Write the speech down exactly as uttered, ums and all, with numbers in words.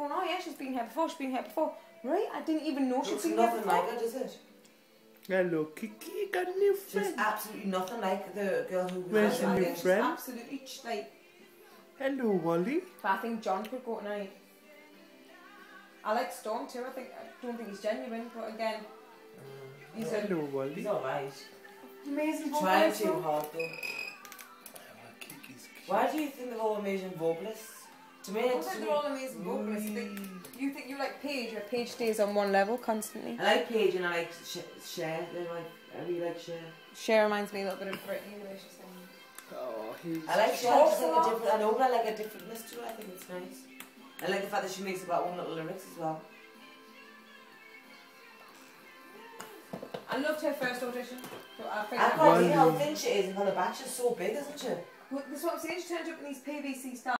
going, oh yeah, she's been here before, she's been here before. Right, I didn't even know she'd Looks been here nothing before. like her, does it? Hello, Kiki, you got a new friend. She's absolutely nothing like the girl who was Where's there. your I new think she's friend? absolutely, like... Hello, Wally. But I think John could go tonight. I like Storm too, I think, I don't think he's genuine, but again... Mm. He's a Hello, Wally. He's alright. amazing Trying vocalist. too though. hard though. Kiki's cute. Why do you think they're all amazing vocalists? To me, I don't it's think they're all amazing vocalists. They- You think you like Paige, where Paige stays on one level constantly. I like Paige and I like Sh Cher. They're like, I really like Cher. Cher reminds me a little bit of Britney, the way she sings. Oh, he's... I like Cher. talks Just a like lot. a different. I know, but I like a differentness to it. I think it's nice. I like the fact that she makes about one little lyrics as well. I loved her first audition. So I think I I can't see how Wally. thin she is, and on the back she's so big, isn't she? Well, this is what I'm saying. She turns up in these P V C style.